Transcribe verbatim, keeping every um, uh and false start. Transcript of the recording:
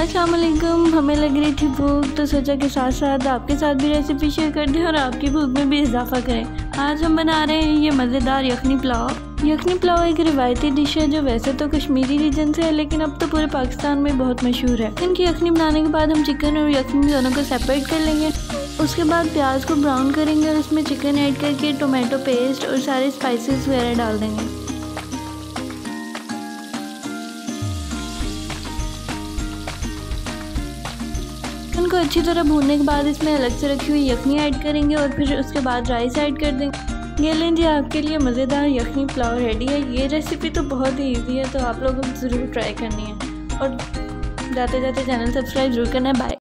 अस्सलाम वालेकुम। हमें लग रही थी भूख तो सोचा कि साथ साथ आपके साथ भी रेसिपी शेयर कर दें और आपकी भूख में भी इजाफा करें। आज हम बना रहे हैं ये मज़ेदार यखनी पुलाव। यखनी पुलाव एक रिवायती डिश है जो वैसे तो कश्मीरी रीजन से है, लेकिन अब तो पूरे पाकिस्तान में बहुत मशहूर है। चिकन की यखनी बनाने के बाद हम चिकन और यखनी दोनों को सेपरेट कर लेंगे। उसके बाद प्याज को ब्राउन करेंगे और उसमें चिकन ऐड करके टोमेटो पेस्ट और सारे स्पाइसेस वगैरह डाल देंगे। चिकन को अच्छी तरह भूनने के बाद इसमें अलग से रखी हुई यखनी ऐड करेंगे और फिर उसके बाद राइस ऐड कर देंगे। ये लें जी, आपके लिए मज़ेदार यखनी पुलाव रेडी है। ये रेसिपी तो बहुत ही ईजी है, तो आप लोगों को ज़रूर ट्राई करनी है और जाते जाते चैनल सब्सक्राइब ज़रूर करना है। बाय।